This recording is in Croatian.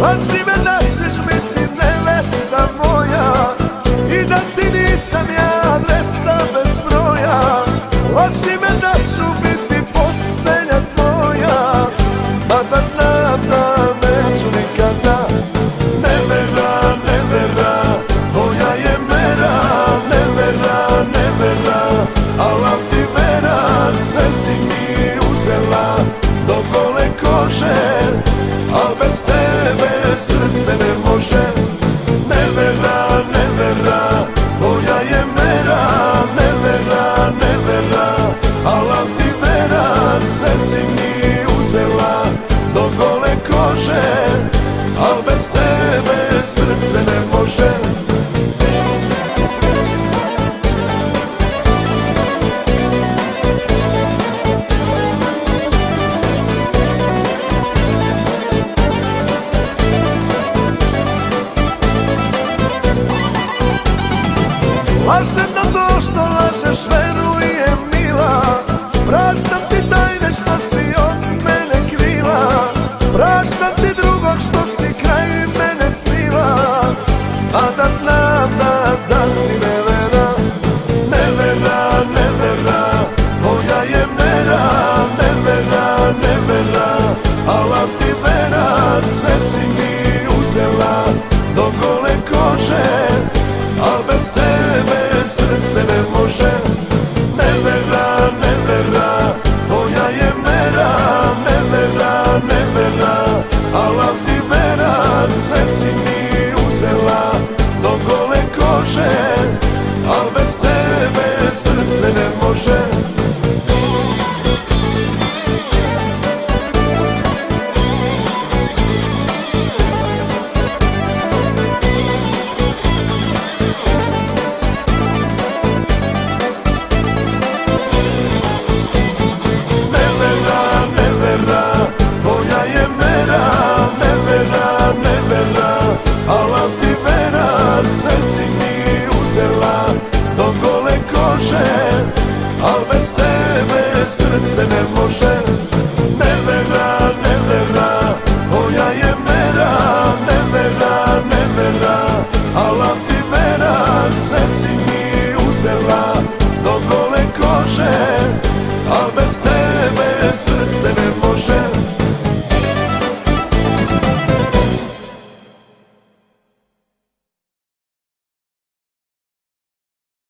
Laži me da ćeš biti nevesta moja i da ti nisam ja adresa bez broja. Laži me da ću biti postelja tvoja, a da znam da neću nikada. Nevera, nevera, tvoja je mera, nevera, nevera, ala ti vera, sve si mi uzela do gole kože, al bez tebe srce ne može. Nevera, nevera, tvoja je mera, nevera, nevera, ala ti vera, sve si mi uzela do gole kože, al bez tebe srce ne može. Lažem da to što lažeš verujem mila, praštam ti tajne što si od mene krila, praštam ti drugog što si kraj mene snila, a da znam da si nevera. Nevera, nevera, tvoja je mera, nevera, nevera, ala ti vera, sve si mi uzela do gole kože, al bez tebe srce ne može. Nevera, nevera, tvoja je mera, nevera, nevera, ala ti vera, sve si mi uzela do gole kože, al bez tebe srce ne može.